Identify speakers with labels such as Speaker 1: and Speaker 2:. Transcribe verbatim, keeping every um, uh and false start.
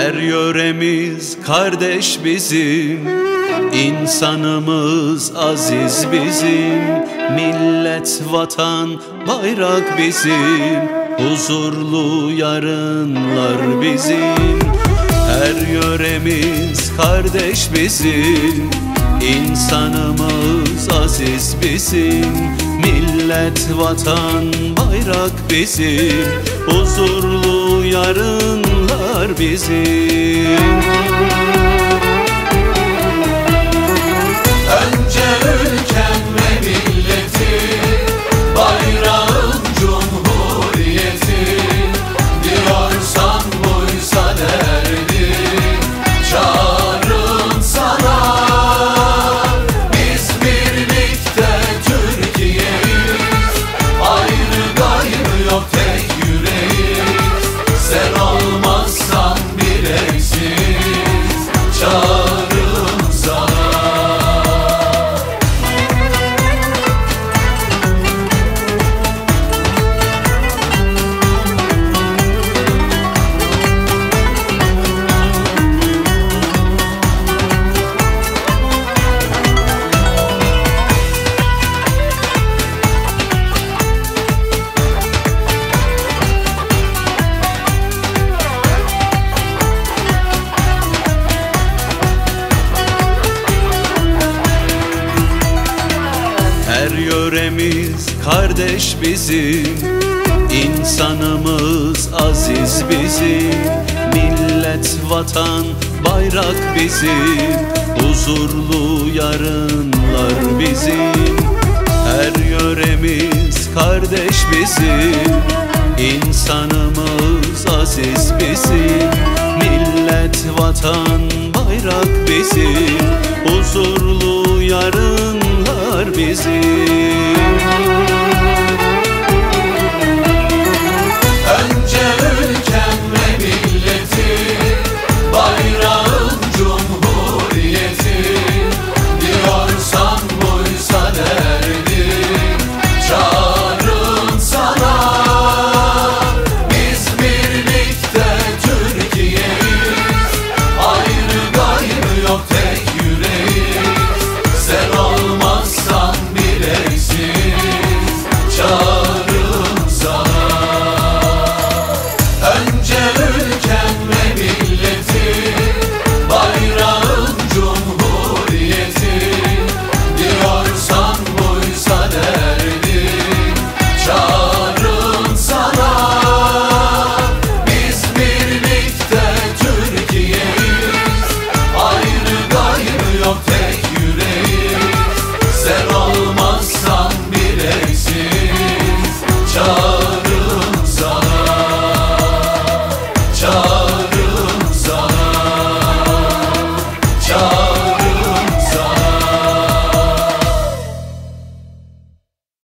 Speaker 1: Her yöremiz kardeş bizim, insanımız aziz bizim. Millet, vatan, bayrak bizim, huzurlu yarınlar bizim. Her yöremiz kardeş bizim, insanımız aziz bizim. Millet, vatan, bayrak bizim, huzurlu yarınlar bizim.
Speaker 2: Önce ülkem ve milletim, bayrağım cumhuriyetim. Diyorsan buysa derdim, çağrım sana. Biz birlikte Türkiye'yiz, ayrı gayrı yok tek yüreğiz. Sen olmazsan bir eksiz, çağrım sana.
Speaker 1: Her yöremiz kardeş bizim, insanımız aziz bizim. Millet, vatan, bayrak bizim, huzurlu yarınlar bizim. Her yöremiz kardeş bizim, insanımız aziz bizim. Millet, vatan, bayrak bizim, huzurlu yarınlar bizim.